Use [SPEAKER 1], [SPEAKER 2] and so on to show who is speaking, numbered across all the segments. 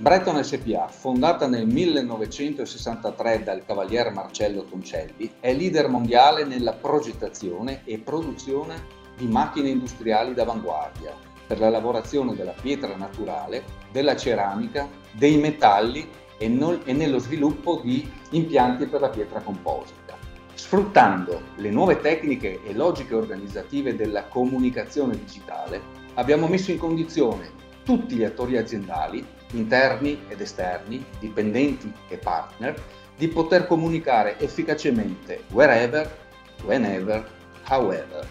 [SPEAKER 1] Breton SpA, fondata nel 1963 dal cavalier Marcello Toncelli, è leader mondiale nella progettazione e produzione di macchine industriali d'avanguardia per la lavorazione della pietra naturale, della ceramica, dei metalli e nello sviluppo di impianti per la pietra composita. Sfruttando le nuove tecniche e logiche organizzative della comunicazione digitale, abbiamo messo in condizione tutti gli attori aziendali, interni ed esterni, dipendenti e partner, di poter comunicare efficacemente wherever, whenever, however.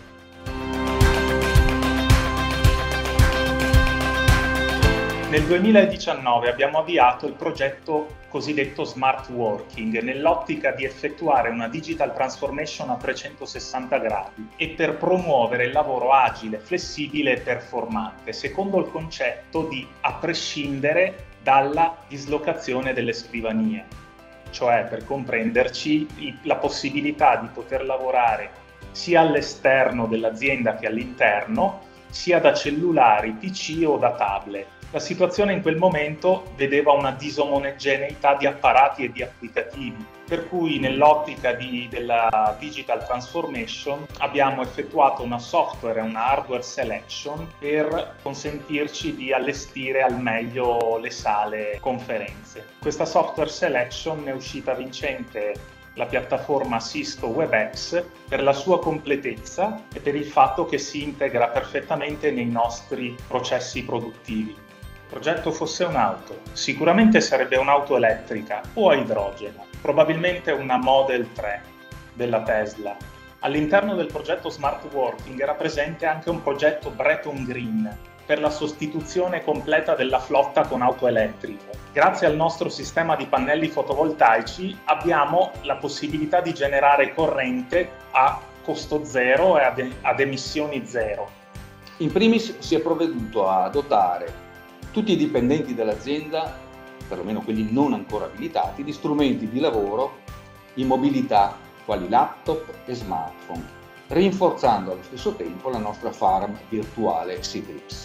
[SPEAKER 2] Nel 2019 abbiamo avviato il progetto cosiddetto Smart Working nell'ottica di effettuare una digital transformation a 360 gradi e per promuovere il lavoro agile, flessibile e performante, secondo il concetto di a prescindere dalla dislocazione delle scrivanie, cioè per comprenderci la possibilità di poter lavorare sia all'esterno dell'azienda che all'interno, sia da cellulari, PC o da tablet. La situazione in quel momento vedeva una disomogeneità di apparati e di applicativi, per cui nell'ottica della digital transformation abbiamo effettuato una software e una hardware selection per consentirci di allestire al meglio le sale conferenze. Questa software selection è uscita vincente la piattaforma Cisco WebEx per la sua completezza e per il fatto che si integra perfettamente nei nostri processi produttivi. Se il progetto fosse un'auto, sicuramente sarebbe un'auto elettrica o a idrogeno, probabilmente una Model 3 della Tesla. All'interno del progetto Smart Working era presente anche un progetto Breton Green per la sostituzione completa della flotta con auto elettriche. Grazie al nostro sistema di pannelli fotovoltaici abbiamo la possibilità di generare corrente a costo zero e ad emissioni zero.
[SPEAKER 1] In primis si è provveduto a dotare tutti i dipendenti dell'azienda, perlomeno quelli non ancora abilitati, di strumenti di lavoro in mobilità quali laptop e smartphone, rinforzando allo stesso tempo la nostra farm virtuale Citrix.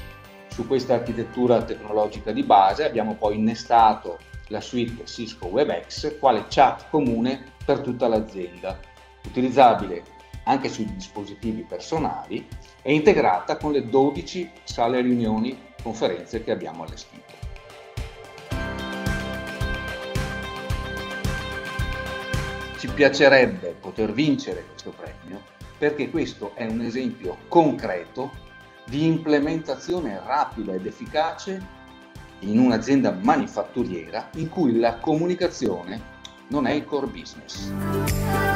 [SPEAKER 1] Su questa architettura tecnologica di base abbiamo poi innestato la suite Cisco WebEx, quale chat comune per tutta l'azienda, utilizzabile anche sui dispositivi personali e integrata con le 12 sale riunioni conferenze che abbiamo allestito. Ci piacerebbe poter vincere questo premio perché questo è un esempio concreto di implementazione rapida ed efficace in un'azienda manifatturiera in cui la comunicazione non è il core business.